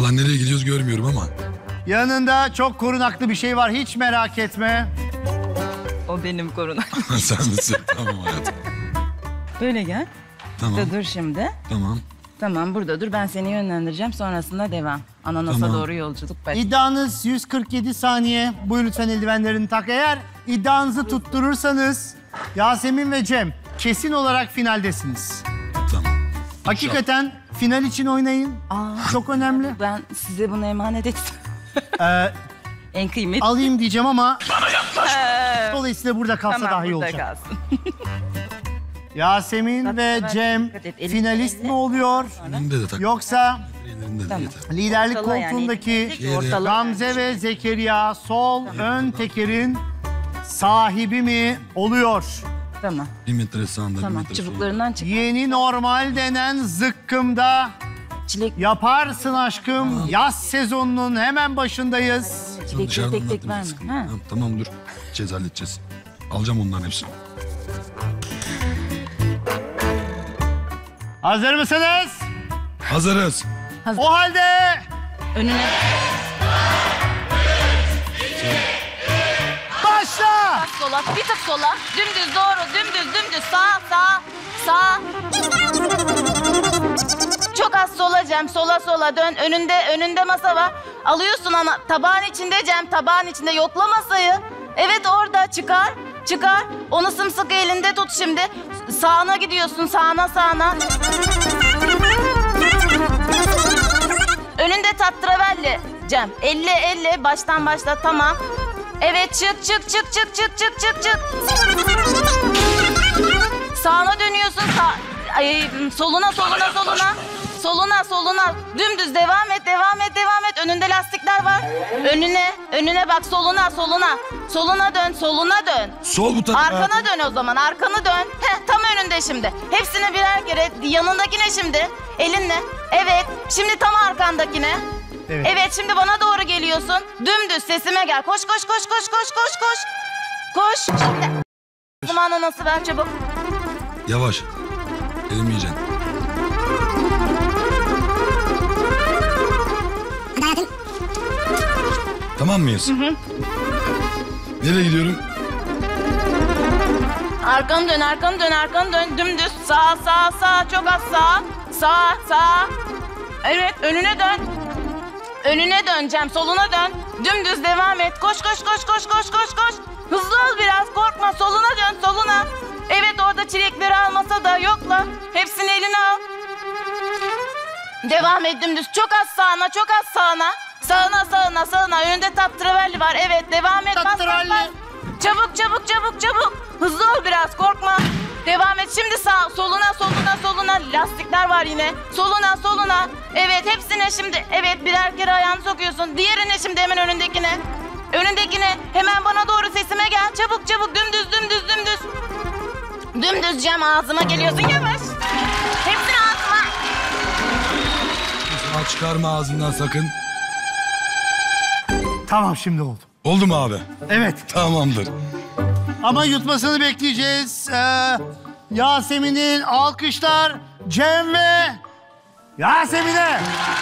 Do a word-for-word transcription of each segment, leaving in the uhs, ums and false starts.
Vallahi nereye gidiyoruz görmüyorum ama. Yanında çok korunaklı bir şey var, hiç merak etme. O benim korunaklı. Sen misin? Tamam hayatım. Böyle gel. Tamam. Burada dur şimdi. Tamam. Tamam burada dur, ben seni yönlendireceğim, sonrasında devam. Ananasa Tamam. doğru yolculuk başlıyor. İddianız yüz kırk yedi saniye. Buyurun lütfen eldivenlerini tak. Eğer iddianızı tutturursanız Yasemin ve Cem kesin olarak finaldesiniz. Tamam. Hakikaten final için oynayın. Aa, Çok önemli. ben size bunu emanet ettim. Ee, En kıymetli. alayım diyeceğim ama Bana yaklaş. dolayısıyla burada kalsa Tamam, daha iyi burada olacak. kalsın. Yasemin Bak, ve bak, Cem dikkat et, elini finalist elle. mi oluyor? Elinde de tak. Yoksa Ellerinde de Tamam. yeter. liderlik Ortalığı yani, koltuğundaki elini ortalığı Gamze ve Zekeriya sol ön tekerin sahibi mi oluyor? Tamam, Bir metre sağında, bir tamam. metre solunda. Çubuklarından çık. Yeni normal denen zıkkımda Çilek, yaparsın aşkım. Yaz sezonunun hemen başındayız. çilekleri Dışarıdan tek tek anlatmayacağız. verme. Ha. Tamam, tamam dur. Halledeceğiz, halledeceğiz. Alacağım onların hepsini. Hazır mısınız? Hazırız. O halde Önüne başla. sola, bir tık sola. Dümdüz doğru, dümdüz, dümdüz. Sağ, sağ, sağ. Çok az sola Cem, sola sola dön. Önünde, önünde masa var. Alıyorsun ana, tabağın içinde Cem, tabağın içinde. Yokla masayı. Evet orada, çıkar, çıkar. Onu sımsıkı elinde tut şimdi. Sağına gidiyorsun, sağına, sağına. Önünde tatravelli Cem. elli elli, baştan başla, tamam. Evet, çık, çık, çık, çık, çık, çık, çık, çık. Sağına dönüyorsun, sağ... Ay, soluna, soluna, soluna. Soluna, soluna. Dümdüz devam et, devam et, devam et. Önünde lastikler var. Önüne, önüne bak, soluna, soluna. Soluna dön, soluna dön. Sol bu tarafa. Arkana dön o zaman, arkanı dön. Heh, tam önünde şimdi. Hepsini birer kere, yanındakine şimdi. Elinle. Evet, şimdi tam arkandakine. Evet. Evet, şimdi bana doğru geliyorsun. Dümdüz sesime gel. Koş, koş, koş, koş, koş, koş, koş. Koş. Şimdi. Zamanı nasıl ver çabuk. Yavaş. Elimi yiyeceksin. Tamam mıyız? Hı hı. Nereye gidiyorum? Arkanı dön, arkanı dön, arkanı dön. Dümdüz. Sağ, sağ, sağ. Çok az sağ. Sağ, sağ. Evet, önüne dön. Önüne döneceğim, soluna dön. Dümdüz devam et. Koş, koş, koş, koş, koş, koş, koş. Hızlı ol biraz, korkma. Soluna dön, soluna. Evet, orada çilekleri almasa da yokla. Hepsini eline al. Devam et dümdüz. Çok az sağına, çok az sağına. Sağına, sağına, sağına. Önünde tatravelli var. Evet, devam et. Bas, bas, Tatravelli. bas. Çabuk, çabuk, çabuk, çabuk. Hızlı ol biraz, korkma. Devam et. Şimdi sağ, soluna, soluna, soluna. Lastikler var yine. Soluna, soluna. Evet, hepsine şimdi. Evet, birer kere ayağını sokuyorsun. Diğerine şimdi hemen önündekine. Önündekine. Hemen bana doğru sesime gel. Çabuk, çabuk. Dümdüz, dümdüz, dümdüz. Dümdüz Cem, ağzıma geliyorsun. Yavaş. Hepsini ağzıma. Kusura çıkarma ağzından sakın. Tamam, şimdi oldu. Oldu mu abi? Evet. Tamamdır. Ama yutmasını bekleyeceğiz. Ee, Yasemin'in alkışlar Cem ve Yasemin'e.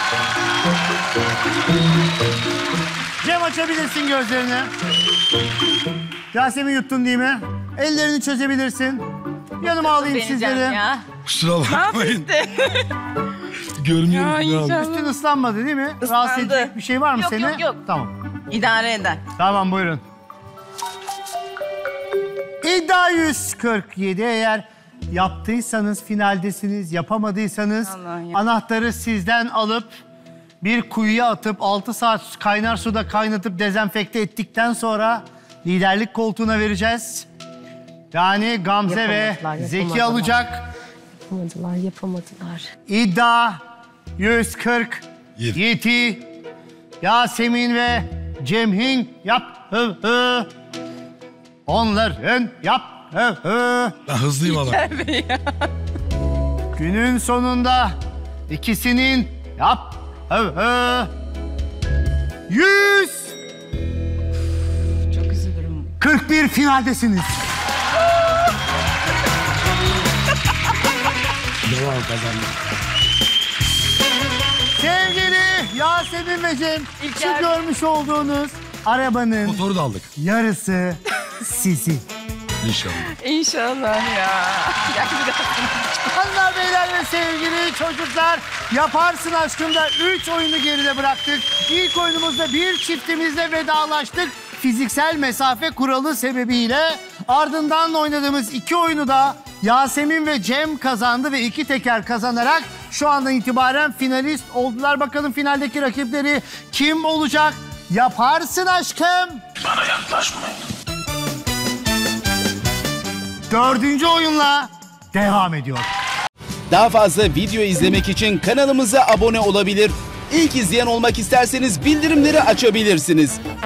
Cem, açabilirsin gözlerini. Yasemin, yuttun değil mi? Ellerini çözebilirsin. Yanıma alayım Beni Cem sizleri. ya. Kusura bakmayın. Görmüyorum Ya, ki ne inşallah. oldu. Üstün ıslanmadı değil mi? Islandı. Rahatsız edecek bir şey var mı Yok, seni? yok, yok. Tamam. İdare eder. Tamam, buyurun. İddia yüz kırk yedi. Eğer yaptıysanız finaldesiniz, yapamadıysanız Allah'ım. anahtarı sizden alıp bir kuyuya atıp altı saat kaynar suda kaynatıp dezenfekte ettikten sonra liderlik koltuğuna vereceğiz. Yani Gamze ve Yapamadılar, Zeki yapamadılar. alacak. Yapamadılar, yapamadılar. İddia yüz kırk yedi. Yasemin ve Cem'in yap hı hı. Onların yap hı hı. Ben hızlıyım adam. Günün sonunda ikisinin yap hı hı. Yüz Çok üzülürüm. kırk bir finaldesiniz. Devam kazandım. Sevgili Yasemin ve Cem, şu İlker. görmüş olduğunuz arabanın Motoru da aldık. yarısı sizin. İnşallah. İnşallah ya. Hanımlar, beyler ve sevgili çocuklar, Yaparsın Aşkım'da üç oyunu geride bıraktık. İlk oyunumuzda bir çiftimizle vedalaştık. Fiziksel mesafe kuralı sebebiyle. Ardından oynadığımız iki oyunu da Yasemin ve Cem kazandı ve iki teker kazanarak şu andan itibaren finalist oldular. Bakalım finaldeki rakipleri kim olacak? Yaparsın Aşkım. Bana yaklaşmayın. Dördüncü oyunla devam ediyor. Daha fazla video izlemek için kanalımıza abone olabilir. İlk izleyen olmak isterseniz bildirimleri açabilirsiniz.